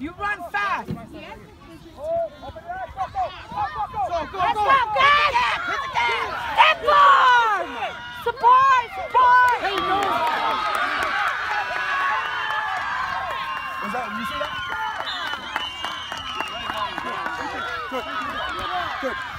You run fast. Go, Let's go, guys! Hit the gas! Step on! Support! Support! Hey, no! Was that, you see that? Good. Good.